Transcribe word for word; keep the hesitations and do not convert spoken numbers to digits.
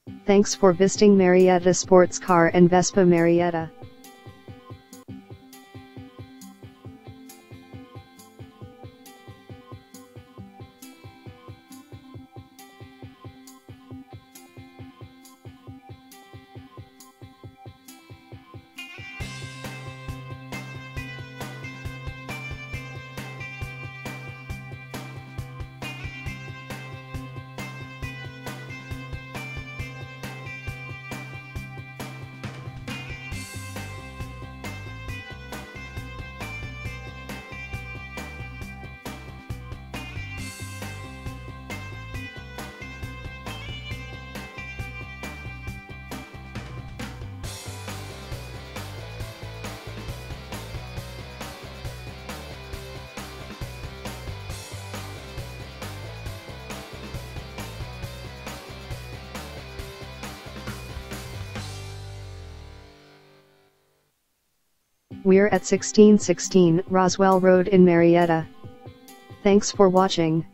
Thanks for visiting Marietta Sports Car and Vespa Marietta. We're at sixteen sixteen Roswell Road in Marietta. Thanks for watching.